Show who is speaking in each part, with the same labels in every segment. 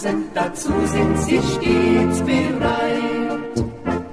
Speaker 1: tanzen, dazu sind sie stets bereit.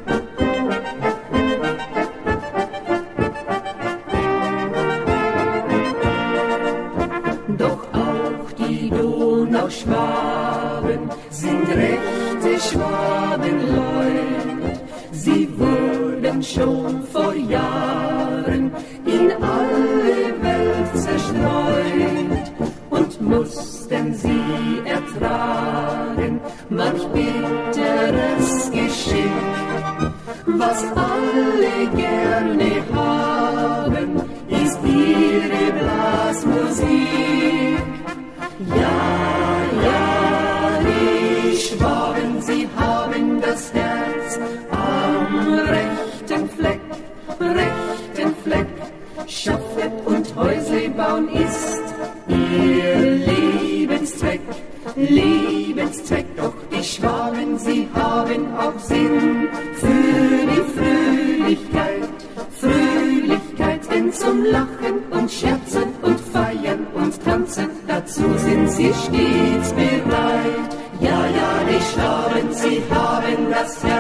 Speaker 1: Doch auch die Donauschwaben sind rechte Schwabenleut. Sie wurden schon vor Jahren in alle Welt zerstreut und mussten sie ertragen manch bitteres Geschick. Was alle gerne haben, ist ihre Blasmusik. Ja, ja, die Schwaben, sie haben das Herz am rechten Fleck, rechten Fleck. Schaffen und Häusle bauen ist ihr Lebenszweck, Lebenszweck. Doch die Schwaben, sie haben auch Sinn für die Fröhlichkeit, Fröhlichkeit, denn zum Lachen und Scherzen und Feiern und Tanzen, dazu sind sie stets bereit. Ja, ja, die Schwaben, sie haben das Herz